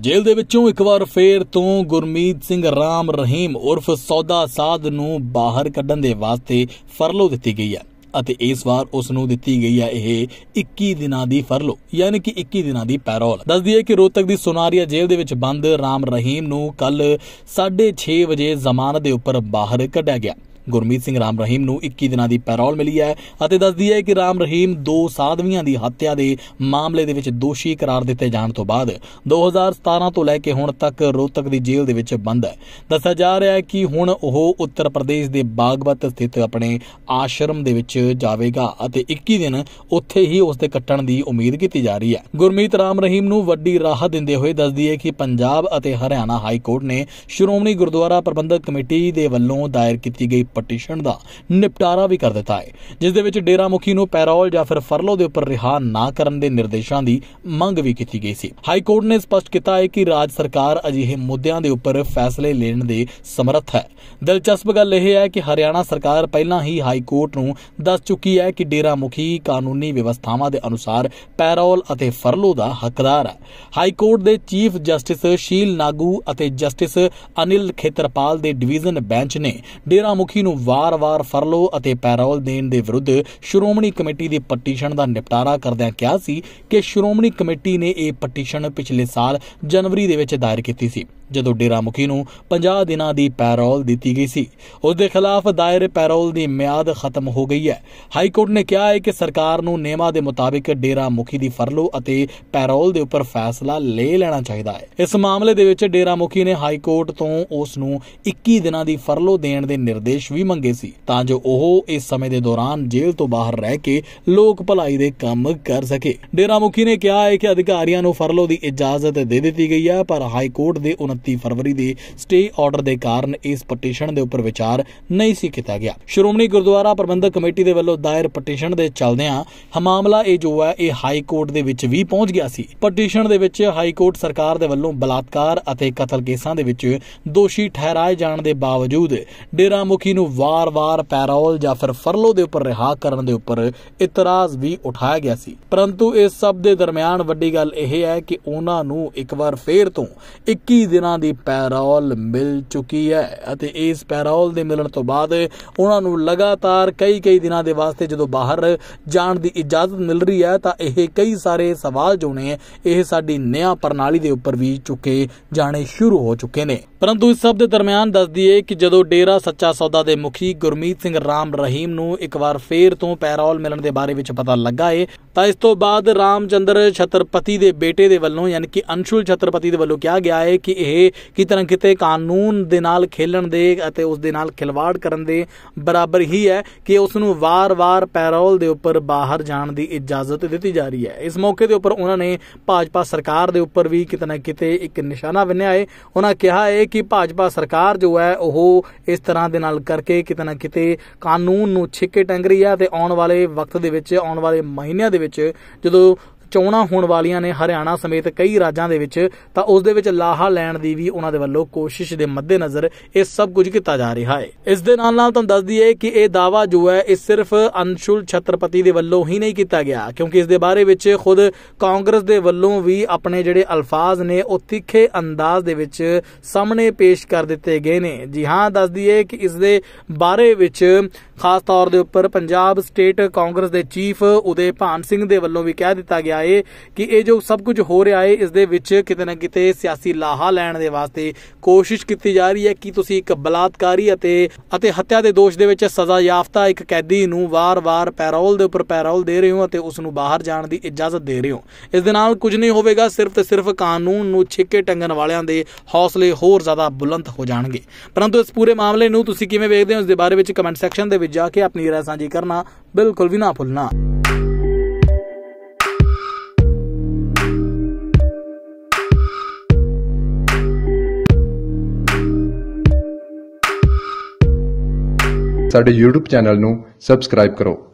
ਜੇਲ੍ਹ ਦੇ ਵਿੱਚੋਂ ਇੱਕ ਵਾਰ ਫੇਰ ਤੋਂ ਗੁਰਮੀਤ ਸਿੰਘ ਰਾਮ ਰਹੀਮ ਉਰਫ ਸੌਦਾ ਸਾਧ ਨੂੰ ਬਾਹਰ ਕੱਢਣ ਦੇ ਵਾਸਤੇ ਫਰਲੋ ਦਿੱਤੀ ਗਈ ਹੈ ਅਤੇ ਇਸ ਵਾਰ ਉਸ ਨੂੰ ਦਿੱਤੀ ਗਈ ਹੈ ਇਹ 21 ਦਿਨਾਂ ਦੀ ਫਰਲੋ ਯਾਨੀ ਕਿ 21 ਦਿਨਾਂ ਦੀ ਪੈਰੋਲ। ਦੱਸ ਦਈਏ ਕਿ ਰੋਹਤਕ ਦੀ ਸੋਨਾਰੀਆ ਜੇਲ੍ਹ ਦੇ ਵਿੱਚ ਬੰਦ ਰਾਮ ਰਹੀਮ ਨੂੰ ਕੱਲ 6:30 ਵਜੇ ਜ਼ਮਾਨਤ ਦੇ ਉੱਪਰ ਬਾਹਰ ਕੱਢਿਆ ਗਿਆ। ਗੁਰਮੀਤ ਸਿੰਘ ਰਾਮ ਰਹੀਮ ਨੂੰ 21 ਦਿਨਾਂ ਦੀ ਪੈਰੋਲ ਮਿਲੀ ਹੈ ਅਤੇ ਦੱਸਦੀ ਹੈ ਕਿ ਰਾਮ ਰਹੀਮ 2 ਸਾਧਵੀਆਂ ਦੀ ਹੱਤਿਆ ਦੇ ਮਾਮਲੇ ਦੇ ਵਿੱਚ ਦੋਸ਼ੀ ਕਰਾਰ ਦਿੱਤੇ ਜਾਣ ਤੋਂ ਬਾਅਦ 2017 ਤੋਂ ਲੈ ਕੇ ਹੁਣ ਤੱਕ ਰੋਹਤਕ ਦੀ ਜੇਲ੍ਹ ਦੇ ਵਿੱਚ ਬੰਦ ਹੈ। ਦੱਸਿਆ ਜਾ ਰਿਹਾ ਹੈ ਕਿ ਹੁਣ ਉਹ ਉੱਤਰ ਪ੍ਰਦੇਸ਼ ਦੇ ਬਾਗਪਤ ਸਥਿਤ ਆਪਣੇ ਆਸ਼ਰਮ ਦੇ ਵਿੱਚ ਜਾਵੇਗਾ ਅਤੇ 21 ਦਿਨ ਉੱਥੇ ਹੀ ਉਸ ਦੇ ਕੱਟਣ ਦੀ ਉਮੀਦ ਕੀਤੀ ਜਾ ਰਹੀ ਹੈ। ਗੁਰਮੀਤ ਰਾਮ ਰਹੀਮ ਨੂੰ ਵੱਡੀ ਰਾਹਤ ਦਿੰਦੇ ਹੋਏ ਦੱਸਦੀ ਹੈ ਕਿ ਪੰਜਾਬ ਅਤੇ ਹਰਿਆਣਾ ਹਾਈ ਕੋਰਟ ਨੇ ਸ਼੍ਰੋਮਣੀ ਗੁਰਦੁਆਰਾ ਪ੍ਰਬੰਧਕ ਕਮੇਟੀ ਦੇ ਵੱਲੋਂ ਦਾਇਰ ਕੀਤੀ ਗਈ ਪਟੀਸ਼ਨ ਦਾ ਨਿਪਟਾਰਾ ਵੀ ਕਰ ਦਿੱਤਾ ਹੈ, ਜਿਸ ਦੇ ਵਿੱਚ ਡੇਰਾ ਮੁਖੀ ਨੂੰ ਪੈਰੋਲ ਜਾਂ ਫਿਰ ਫਰਲੋ ਦੇ ਉੱਪਰ ਰਿਹਾ ਨਾ ਕਰਨ ਦੇ ਨਿਰਦੇਸ਼ਾਂ ਦੀ ਮੰਗ ਵੀ ਕੀਤੀ ਗਈ ਸੀ। ਹਾਈ ਕੋਰਟ ਨੇ ਸਪਸ਼ਟ ਕੀਤਾ ਹੈ ਕਿ ਰਾਜ ਸਰਕਾਰ ਅਜਿਹੇ ਮੁੱਦਿਆਂ ਦੇ ਉੱਪਰ ਫੈਸਲੇ ਲੈਣ ਦੇ ਸਮਰੱਥ ਹੈ। ਦਿਲਚਸਪ ਗੱਲ ਇਹ ਹੈ ਕਿ ਹਰਿਆਣਾ ਸਰਕਾਰ ਪਹਿਲਾਂ ਹੀ ਹਾਈ ਕੋਰਟ ਨੂੰ ਦੱਸ ਚੁੱਕੀ ਹੈ ਕਿ ਡੇਰਾ ਮੁਖੀ ਕਾਨੂੰਨੀ ਵਿਵਸਥਾਵਾਂ ਦੇ ਅਨੁਸਾਰ ਪੈਰੋਲ ਅਤੇ ਫਰਲੋ ਦਾ ਹੱਕਦਾਰ ਹੈ। ਹਾਈ ਕੋਰਟ ਦੇ ਚੀਫ ਜਸਟਿਸ ਸ਼ੀਲ ਨਾਗੂ ਅਤੇ ਜਸਟਿਸ ਅਨਿਲ ਖੇਤਰਪਾਲ ਦੇ ਡਿਵੀਜ਼ਨ ਬੈਂਚ ਨੇ ਡੇਰਾ ਮੁਖੀ ਨੂੰ ਵਾਰ-ਵਾਰ ਫਰਲੋ ਅਤੇ ਪੈਰੋਲ ਦੇਣ ਦੇ ਵਿਰੁੱਧ ਸ਼੍ਰੋਮਣੀ ਕਮੇਟੀ ਦੀ ਪਟੀਸ਼ਨ ਦਾ ਨਿਪਟਾਰਾ ਕਰਦਿਆਂ ਕਿਹਾ ਸੀ ਕਿ ਸ਼੍ਰੋਮਣੀ ਕਮੇਟੀ ਨੇ ਇਹ ਪਟੀਸ਼ਨ ਪਿਛਲੇ ਸਾਲ ਜਨਵਰੀ ਦੇ ਵਿੱਚ ਦਾਇਰ ਕੀਤੀ ਸੀ, ਜਦੋਂ ਡੇਰਾ ਮੁਖੀ ਨੂੰ 50 ਦਿਨਾਂ ਦੀ ਪੈਰੋਲ ਦਿੱਤੀ ਗਈ ਸੀ। ਉਸ ਦੇ ਖਿਲਾਫ ਦਾਇਰ ਪੈਰੋਲ ਦੀ ਮਿਆਦ ਖਤਮ ਹੋ ਗਈ ਹੈ। ਹਾਈ ਕੋਰਟ ਨੇ ਕਿਹਾ ਹੈ ਕਿ ਸਰਕਾਰ ਨੂੰ ਨਿਯਮਾਂ ਦੇ ਮੁਤਾਬਿਕ ਡੇਰਾ ਮੁਖੀ ਦੀ ਫਰਲੋ ਅਤੇ ਪੈਰੋਲ ਦੇ ਉੱਪਰ ਫੈਸਲਾ ਲੈ ਲੈਣਾ ਚਾਹੀਦਾ ਹੈ। ਇਸ ਮਾਮਲੇ ਦੇ ਵਿੱਚ ਡੇਰਾ ਮੁਖੀ ਨੇ ਹਾਈ ਕੋਰਟ ਤੋਂ ਉਸ ਨੂੰ 21 ਦਿਨਾਂ ਦੀ ਫਰਲੋ ਦੇਣ ਦੇ ਨਿਰਦੇਸ਼ ਵੀ ਮੰਗੇ ਸੀ ਤਾਂ ਜੋ ਉਹ ਇਸ ਸਮੇਂ ਦੇ ਦੌਰਾਨ ਜੇਲ੍ਹ ਤੋਂ ਬਾਹਰ ਰਹਿ ਕੇ ਲੋਕ ਭਲਾਈ ਦੇ ਕੰਮ ਕਰ ਸਕੇ। ਡੇਰਾ ਮੁਖੀ ਨੇ ਕਿਹਾ ਹੈ ਕਿ ਅਧਿਕਾਰੀਆਂ ਨੂੰ ਫਰਲੋ ਦੀ ਇਜਾਜ਼ਤ ਦੇ ਦਿੱਤੀ ਗਈ ਹੈ, ਪਰ ਹਾਈ ਕੋਰਟ ਦੇ 29 ਫਰਵਰੀ ਦੇ ਸਟੇ ਆਰਡਰ ਦੇ ਕਾਰਨ ਇਸ ਪਟੀਸ਼ਨ ਦੇ ਉੱਪਰ ਵਿਚਾਰ ਨਹੀਂ ਸੀ ਕੀਤਾ ਗਿਆ। ਸ਼੍ਰੋਮਣੀ ਗੁਰਦੁਆਰਾ ਪ੍ਰਬੰਧਕ ਕਮੇਟੀ ਦੇ ਵੱਲੋਂ ਦਾਇਰ ਪਟੀਸ਼ਨ ਦੇ ਚੱਲਦਿਆਂ ਮਾਮਲਾ ਇਹ ਹਾਈ ਕੋਰਟ ਦੇ ਵਿੱਚ ਵੀ ਪਹੁੰਚ ਗਿਆ ਸੀ। ਪਟੀਸ਼ਨ ਦੇ ਵਿੱਚ ਹਾਈ ਕੋਰਟ ਸਰਕਾਰ ਦੇ ਵੱਲੋਂ ਬਲਾਤਕਾਰ ਅਤੇ ਕਤਲ ਕੇਸਾਂ ਦੇ ਵਿੱਚ ਦੋਸ਼ੀ ਠਹਿਰਾਏ ਜਾਣ ਦੇ ਬਾਵਜੂਦ ਡੇਰਾ ਮੁਖੀ ਨੂੰ ਵਾਰ-ਵਾਰ ਪੈਰੋਲ ਜਾਂ ਫਿਰ ਫਰਲੋ ਦੇ ਉੱਪਰ ਰਿਹਾ ਕਰਨ ਦੇ ਉੱਪਰ ਇਤਰਾਜ਼ ਵੀ ਉਠਾਇਆ ਗਿਆ ਸੀ। ਪਰੰਤੂ ਇਸ ਸਭ ਦੇ ਦਰਮਿਆਨ ਵੱਡੀ ਗੱਲ ਇਹ ਹੈ ਕਿ ਉਹਨਾਂ ਨੂੰ ਇੱਕ ਵਾਰ ਫੇਰ ਤੋਂ 21 ਦਿਨਾਂ ਦੀ ਪੈਰੋਲ ਮਿਲ ਚੁੱਕੀ ਹੈ ਅਤੇ ਇਸ ਪੈਰੋਲ ਦੇ ਮਿਲਣ ਤੋਂ ਬਾਅਦ ਉਹਨਾਂ ਨੂੰ ਲਗਾਤਾਰ ਕਈ ਦਿਨਾਂ ਦੇ ਵਾਸਤੇ ਜਦੋਂ ਬਾਹਰ ਜਾਣ ਦੀ ਇਜਾਜ਼ਤ ਮਿਲ ਰਹੀ ਹੈ ਤਾਂ ਇਹ ਕਈ ਸਾਰੇ ਸਵਾਲ ਜੋ ਨੇ ਇਹ ਸਾਡੀ ਨਿਆਂ ਪ੍ਰਣਾਲੀ ਦੇ ਉੱਪਰ ਵੀ ਚੁੱਕੇ ਜਾਣੇ ਸ਼ੁਰੂ ਹੋ ਚੁੱਕੇ ਨੇ। ਪਰੰਤੂ ਇਸ ਸਭ ਦੇ ਦਰਮਿਆਨ ਦੱਸ ਦਈਏ ਕਿ ਜਦੋਂ ਡੇਰਾ ਸੱਚਾ ਸੌਦਾ ਦੇ ਮੁਖੀ ਗੁਰਮੀਤ ਸਿੰਘ ਰਾਮ ਰਹੀਮ ਨੂੰ ਇੱਕ ਵਾਰ ਫੇਰ ਤੋਂ ਪੈਰੋਲ ਮਿਲਣ ਦੇ ਬਾਰੇ ਵਿੱਚ ਪਤਾ ਲੱਗਾ ਹੈ ਤਾਂ ਇਸ ਤੋਂ ਬਾਅਦ ਰਾਮਚੰਦਰ ਛਤਰਪਤੀ ਦੇ ਬੇਟੇ ਦੇ ਵੱਲੋਂ ਯਾਨੀ ਕਿ ਅੰਸ਼ੁਲ ਛਤਰਪਤੀ ਦੇ ਵੱਲੋਂ ਕਿਹਾ ਗਿਆ ਹੈ ਕਿ ਇਹ ਕਿਤੇ ਨਾ ਕਿਤੇ ਕਾਨੂੰਨ ਦੇ ਨਾਲ ਖੇਲਣ ਦੇ ਅਤੇ ਉਸ ਦੇ ਨਾਲ ਖਿਲਵਾੜ ਕਰਨ ਦੇ ਬਰਾਬਰ ਹੀ ਹੈ ਕਿ ਉਸ ਨੂੰ ਵਾਰ-ਵਾਰ ਪੈਰੋਲ ਦੇ ਉੱਪਰ ਬਾਹਰ ਜਾਣ ਦੀ ਇਜਾਜ਼ਤ ਦਿੱਤੀ ਜਾ ਰਹੀ ਹੈ। ਇਸ ਮੌਕੇ ਦੇ ਉੱਪਰ ਉਹਨਾਂ ਨੇ ਭਾਜਪਾ ਸਰਕਾਰ ਦੇ ਉੱਪਰ ਵੀ ਕਿਤੇ ਨਾ ਕਿਤੇ ਇੱਕ ਨਿਸ਼ਾਨਾ ਬੰਨਿਆ ਹੈ। ਉਹਨਾਂ ਕਿਹਾ ਹੈ ਕਿ ਭਾਜਪਾ ਸਰਕਾਰ ਜੋ ਹੈ ਉਹ ਇਸ ਤਰ੍ਹਾਂ ਦੇ ਨਾਲ ਕਰਕੇ ਕਿਤੇ ਨਾ ਕਿਤੇ ਕਾਨੂੰਨ ਨੂੰ ਛਿੱਕੇ ਟੰਗ ਰਹੀ ਹੈ ਤੇ ਆਉਣ ਵਾਲੇ ਵਕਤ ਦੇ ਵਿੱਚ ਆਉਣ ਵਾਲੇ ਮਹੀਨਿਆਂ ਦੇ ਵਿੱਚ ਜਦੋਂ ਚੋਣਾਂ ਹੋਣ ਵਾਲੀਆਂ ਨੇ ਹਰਿਆਣਾ ਸਮੇਤ ਕਈ ਰਾਜਾਂ ਦੇ ਵਿੱਚ ਤਾਂ ਉਸ ਦੇ ਵਿੱਚ ਲਾਹਾ ਲੈਣ ਦੀ ਵੀ ਉਹਨਾਂ ਦੇ ਵੱਲੋਂ ਕੋਸ਼ਿਸ਼ ਦੇ ਮੱਦੇਨਜ਼ਰ ਇਹ ਸਭ ਕੁਝ ਕੀਤਾ ਜਾ ਰਿਹਾ ਹੈ। ਇਸ ਦੇ ਨਾਲ ਤੁਹਾਨੂੰ ਦੱਸ ਦਈਏ ਕਿ ਇਹ ਦਾਅਵਾ ਜੋ ਹੈ ਇਹ ਸਿਰਫ ਅੰਸ਼ੁਲ ਛਤਰਪਤੀ ਦੇ ਵੱਲੋਂ ਹੀ ਨਹੀਂ ਕੀਤਾ ਗਿਆ, ਕਿਉਂਕਿ ਇਸ ਦੇ ਬਾਰੇ ਵਿੱਚ ਖੁਦ ਕਾਂਗਰਸ ਦੇ ਵੱਲੋਂ ਵੀ ਆਪਣੇ ਜਿਹੜੇ ਅਲਫਾਜ਼ ਨੇ ਉਹ ਤਿੱਖੇ ਅੰਦਾਜ਼ ਦੇ ਵਿੱਚ ਸਾਹਮਣੇ ਪੇਸ਼ ਕਰ ਦਿੱਤੇ ਗਏ ਨੇ। ਜੀ ਹਾਂ, ਦੱਸ ਦਈਏ ਕਿ ਇਸ ਦੇ ਬਾਰੇ ਵਿੱਚ ਖਾਸ ਤੌਰ ਦੇ ਉੱਪਰ ਪੰਜਾਬ ਸਟੇਟ ਕਾਂਗਰਸ ਦੇ ਚੀਫ ਉਦੇ ਭਾਨ ਸਿੰਘ ਦੇ ਵੱਲੋਂ ਵੀ ਕਹਿ ਦਿੱਤਾ ਗਿਆ ਹੈ ਕਿ ਇਹ ਜੋ ਸਭ ਕੁਝ ਹੋ ਰਿਹਾ ਹੈ ਇਸ ਦੇ ਵਿੱਚ ਕਿਤੇ ਨਾ ਕਿਤੇ ਸਿਆਸੀ ਲਾਹਾ ਲੈਣ ਦੇ ਵਾਸਤੇ ਕੋਸ਼ਿਸ਼ ਕੀਤੀ ਜਾ ਰਹੀ ਹੈ ਕਿ ਤੁਸੀਂ ਇੱਕ ਬਲਾਤਕਾਰੀ ਅਤੇ ਹੱਤਿਆ ਦੇ ਦੋਸ਼ ਦੇ ਵਿੱਚ ਸਜ਼ਾ ਯਾਫਤਾ ਇੱਕ ਕੈਦੀ ਨੂੰ ਵਾਰ-ਵਾਰ ਪੈਰੋਲ ਦੇ ਉੱਪਰ ਪੈਰੋਲ ਦੇ ਰਹੇ ਹੋ ਅਤੇ ਉਸ ਨੂੰ ਬਾਹਰ ਜਾਣ ਦੀ ਇਜਾਜ਼ਤ ਦੇ ਰਹੇ ਹੋ। ਇਸ ਦੇ ਨਾਲ ਕੁਝ ਨਹੀਂ ਹੋਵੇਗਾ, ਸਿਰਫ ਤੇ ਸਿਰਫ ਕਾਨੂੰਨ ਨੂੰ ਛਿੱਕੇ ਟੰਗਣ ਵਾਲਿਆਂ ਦੇ ਹੌਸਲੇ ਹੋਰ ਜ਼ਿਆਦਾ ਬੁਲੰਦ ਹੋ ਜਾਣਗੇ। ਪਰੰਤੂ ਇਸ ਪੂਰੇ ਮਾਮਲੇ ਨੂੰ ਤੁਸੀਂ ਕਿਵੇਂ ਵੇਖਦੇ ਹੋ ਇਸ ਦੇ ਬਾਰੇ ਵਿੱਚ ਕਮੈਂਟ ਸੈਕਸ਼ਨ ਦੇ ਵਿੱਚ ਜਾ ਕੇ ਆਪਣੀ ਰਾਏ ਸਾਂਝੀ ਕਰਨਾ ਬਿਲਕੁਲ ਵੀ ਨਾ ਭੁੱਲਣਾ। ਸਾਡੇ YouTube ਚੈਨਲ ਨੂੰ ਸਬਸਕ੍ਰਾਈਬ ਕਰੋ।